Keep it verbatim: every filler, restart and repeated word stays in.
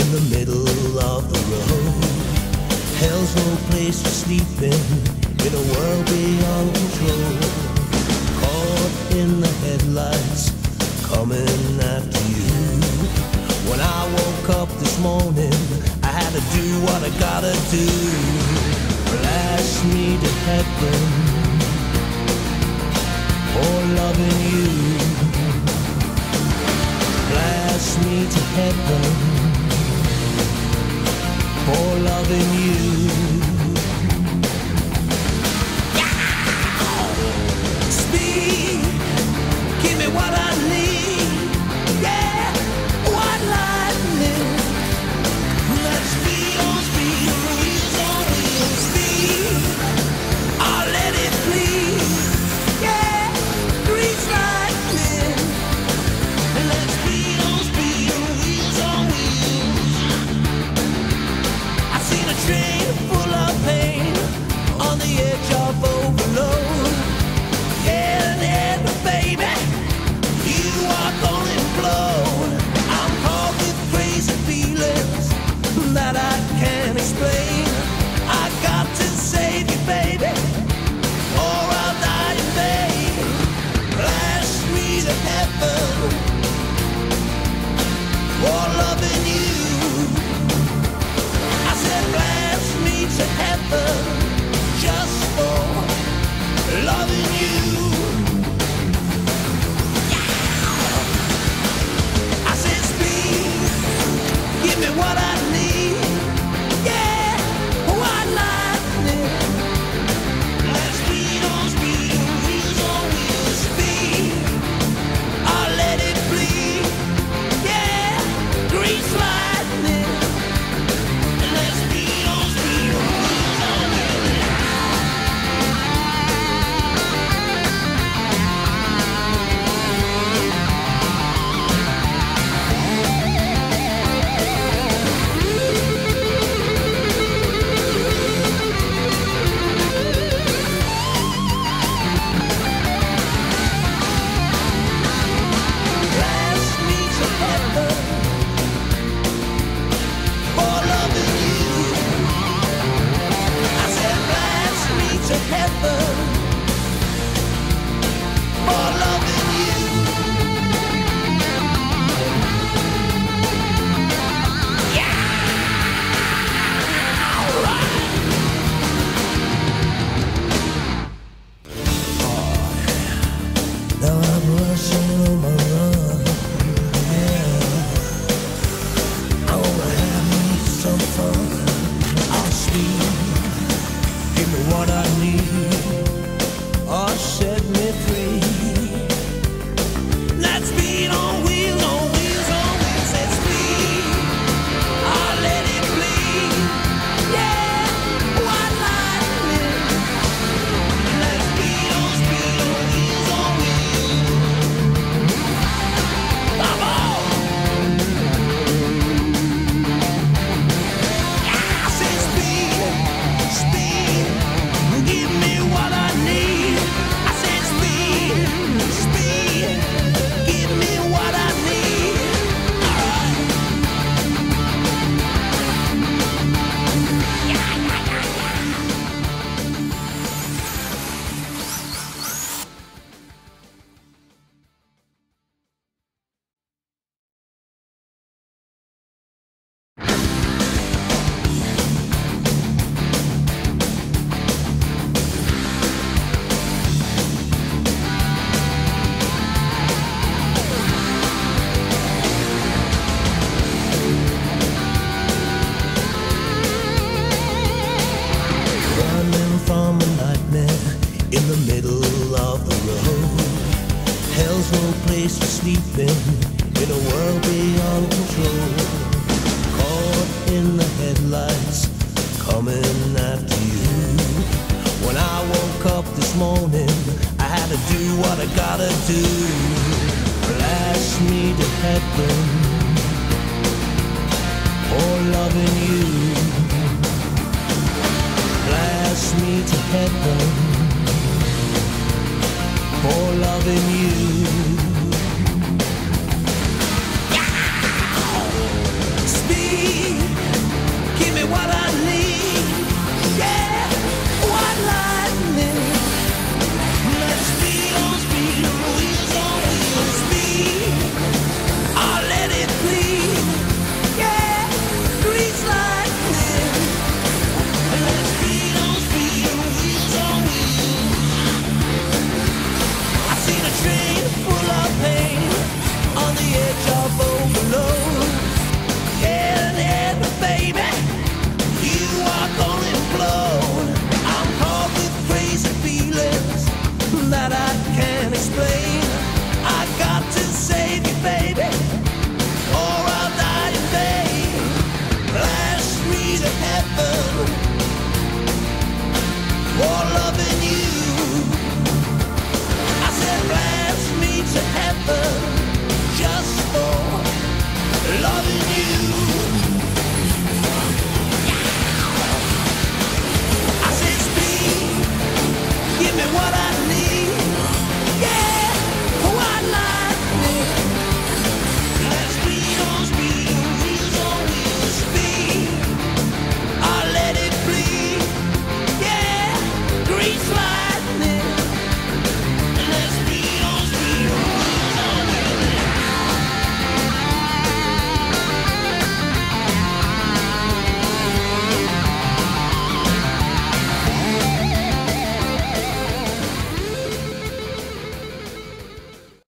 in the middle of the road. Hell's no place for sleeping in a world beyond control. Caught in the headlights, coming after you. When I woke up this morning, I had to do what I gotta do. Blast me to heaven for loving you. Blast me to heaven for loving you. Speed, give me what I need. Yeah, white lightning. Let's speed on speed, wheels on wheels. Speed, I'll let it bleed. Yeah, grease lightning. Let's speed on speed, wheels on wheels. I've seen a train full of pain on the edge of overload. Yeah, yeah, baby, you are gonna implode. I'm caught with crazy feelings that I can't explain. I got to save you, baby, or I'll die in vain. Blast me to heaven for loving you. I said blast me to heaven just for loving you. I said speed, give me what I need. Yeah, white lightning. Let's speed on speed, wheels on wheels. Speed, I'll let it bleed. Yeah, grease lightning. Let's speed on speed, wheels on wheels. Blast me to heaven for loving you. I said blast me to heaven for loving you. Yeah, alright. Now I'm rushing on my run. Yeah, I wanna have me some fun. I'll speed, give me what I need, or set me free. Let's speed on wheels, on wheels, on wheels. Let's speed, I'll let it bleed. Yeah, white lightning. Let's speed on speed, on wheels, on wheels. Come on. I said speed, speed, give me what I need. I said speed, speed, give me what I need. Alright. Yeah, yeah, yeah, yeah. Running from a nightmare in the middle of the road. Hell's no place for sleeping in a world beyond control. Caught in the headlights, coming after you. When I woke up this morning, I had to do what I gotta do. Blast me to heaven for loving you. Blast me to heaven for loving you. Speed explain.